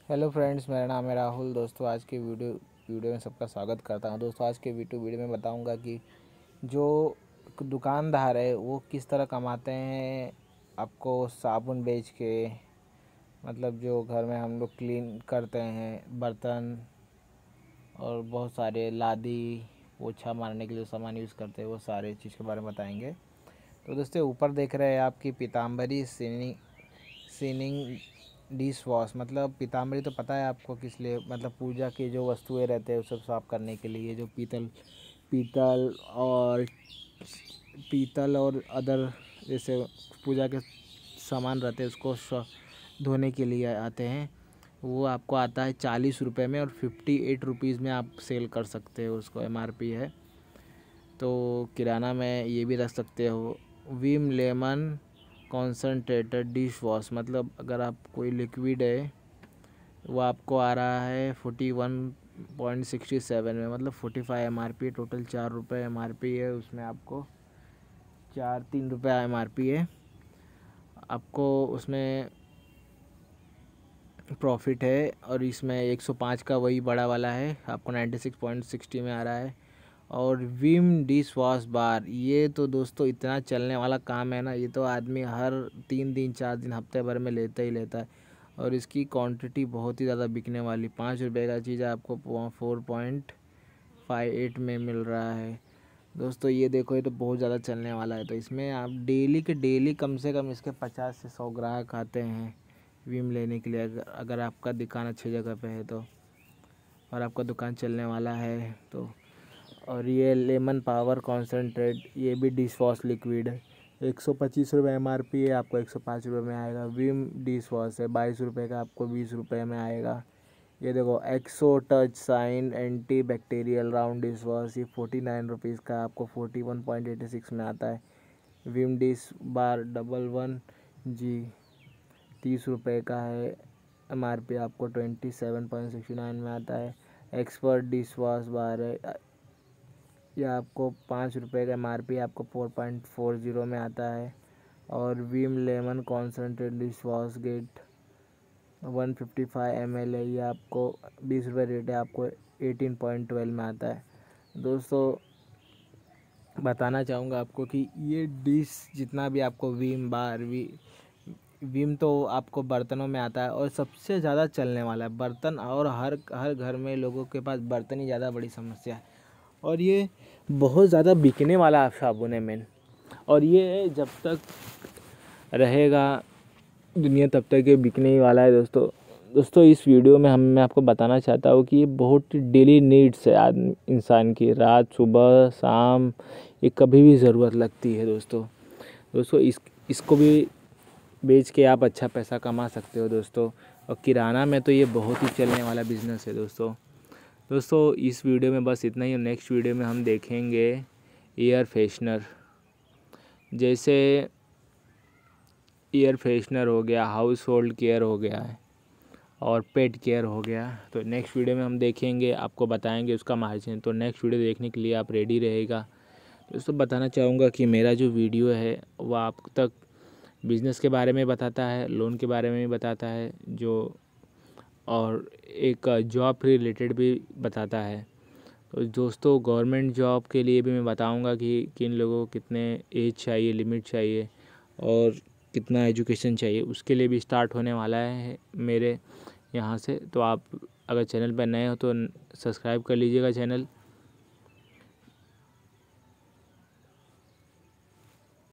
Hello friends, मेरा नाम है राहुल। दोस्तों आज के वीडियो में सबका स्वागत करता हूं। दोस्तों आज के वीडियो में बताऊंगा कि जो दुकानदार है वो किस तरह कमाते हैं। आपको साबुन बेच के, मतलब जो घर में हम लोग क्लीन करते हैं बर्तन और बहुत सारे लादी पोछा मारने के लिए सामान यूज़ करते हैं, वो सारे चीज़ के बारे में बताएंगे। तो दोस्तों ऊपर देख रहे हैं आपकी पीताम्बरी सीनिंग डिश वॉश। मतलब पीताम्बरी तो पता है आपको किस लिए, मतलब पूजा की जो वस्तुएं रहते हैं उस सब साफ करने के लिए, जो पीतल और अदर जैसे पूजा के सामान रहते हैं उसको धोने के लिए आते हैं। वो आपको आता है 40 रुपये में और 58 रुपीज़ में आप सेल कर सकते हो, उसको MRP है। तो किराना में ये भी रख सकते हो। Vim lemon concentrated dish wash, मतलब अगर आप कोई लिक्विड है वो आपको आ रहा है 41.67 में, मतलब 45 MRP। टोटल 4 रुपये MRP है, उसमें आपको 3 रुपये MRP है। आपको उसमें प्रॉफिट है और इसमें 105 का वही बड़ा वाला है, आपको 96.60 में आ रहा है। और विम डिश वॉश बार, ये तो दोस्तों इतना चलने वाला काम है ना, ये तो आदमी हर 3 दिन 4 दिन हफ्ते भर में लेता ही लेता है। और इसकी क्वांटिटी बहुत ही ज़्यादा बिकने वाली। 5 रुपये का चीज़ आपको 4.58 में मिल रहा है। दोस्तों ये देखो, ये तो बहुत ज़्यादा चलने वाला है। तो इसमें आप डेली के डेली कम से कम इसके 50 से 100 ग्राहक आते हैं विम लेने के लिए, अगर आपका दुकान अच्छी जगह पे है तो, और आपका दुकान चलने वाला है तो। और ये लेमन पावर कॉन्सनट्रेट, ये भी डिश वॉश लिक्विड है। 125 रुपये MRP है, आपको 105 रुपये में आएगा। विम डिश वॉश है 22 रुपये का, आपको 20 रुपये में आएगा। ये देखो Exo touch shine antibacterial round dish wash, ये 49 रुपीज़ का, आपको 41.86 में आता है। विम डिश बार 11G 30 रुपये का है, MRP आपको 27.69 में आता है। एक्सपर्ट डिश वॉश बार है, यह आपको 5 रुपये का MRP, आपको 4.40 में आता है। और Vim lemon concentrate dish wash गेट 155 ml है, ये आपको 20 रुपये रेट है, आपको 18.12 में आता है। दोस्तों बताना चाहूँगा आपको कि ये डिश जितना भी आपको विम तो आपको बर्तनों में आता है और सबसे ज़्यादा चलने वाला है बर्तन, और हर हर घर में लोगों के पास बर्तन ही ज़्यादा बड़ी समस्या है। और ये बहुत ज़्यादा बिकने वाला साबुन है मेन, और ये जब तक रहेगा दुनिया तब तक ये बिकने ही वाला है। दोस्तों इस वीडियो में मैं आपको बताना चाहता हूँ कि ये बहुत डेली नीड्स है आदमी इंसान की, रात सुबह शाम ये कभी भी ज़रूरत लगती है। दोस्तों इसको भी बेच के आप अच्छा पैसा कमा सकते हो दोस्तों। और किराना में तो ये बहुत ही चलने वाला बिज़नेस है दोस्तों इस वीडियो में बस इतना ही। नेक्स्ट वीडियो में हम देखेंगे एयर फ्रेशनर, जैसे एयर फ्रेशनर हो गया, हाउस होल्ड केयर हो गया है और पेट केयर हो गया। तो नेक्स्ट वीडियो में हम देखेंगे, आपको बताएंगे उसका मार्जिन। तो नेक्स्ट वीडियो देखने के लिए आप रेडी रहेगा। दोस्तों बताना चाहूँगा कि मेरा जो वीडियो है वह आप तक बिज़नेस के बारे में बताता है, लोन के बारे में भी बताता है, जो और एक जॉब रिलेटेड भी बताता है। तो दोस्तों गवर्नमेंट जॉब के लिए भी मैं बताऊंगा कि किन लोगों को कितने एज चाहिए, लिमिट चाहिए और कितना एजुकेशन चाहिए, उसके लिए भी स्टार्ट होने वाला है मेरे यहाँ से। तो आप अगर चैनल पर नए हो तो सब्सक्राइब कर लीजिएगा चैनल,